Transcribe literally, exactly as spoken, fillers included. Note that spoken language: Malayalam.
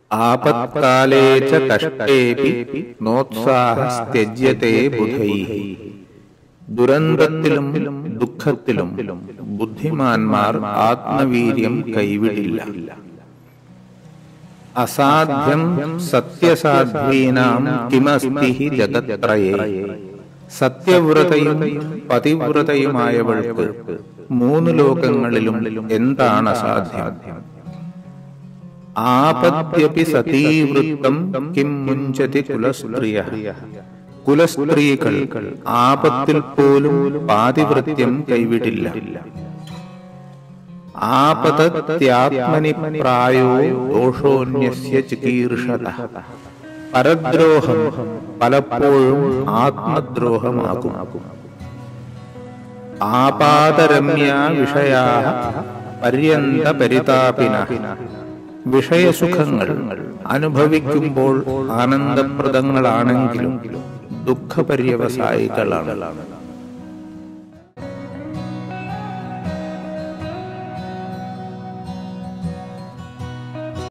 ആപത്കാലേ ച കഷ്ടേപി നോത്സാഹസ്ത്യജ്യതേ ബുധൈഃ. ദുരന്തത്തിലും ദുഃഖത്തിലും ബുദ്ധിമാന്മാർ ആത്മവീര്യം കൈവിടില്ല. അസാധ്യം സത്യസാധ്വീനാം കിമസ്തി ഹി ജഗത്രയേ. സത്യവ്രതയും പതിവ്രതയുമായവൾക്ക് മൂന്ന് ലോകങ്ങളിലും എന്താണ് അസാധ്യം? ആപദ്യപി സതീവൃത്തം കിം മുഞ്ചതി കുലസ്ത്രീയഃ. കുലസ്ത്രീകൾ ആപത്തിൽ പോലും പാതിവൃത്യം കൈവിടില്ല. ആപതത്യാത്മനി പ്രായോ ദോഷോന്യസ്യ ചികീർഷതഃ. പരദ്രോഹം പലപ്പോഴും ആത്മദ്രോഹമാകും. ആപാദരമ്യ വിഷയാഃ പര്യന്ത പരിതാപിനഃ. വിഷയസുഖങ്ങൾ അനുഭവിക്കുമ്പോൾ ആനന്ദപ്രദങ്ങളാണെങ്കിലും ദുഃഖപര്യവസായികളാണ്.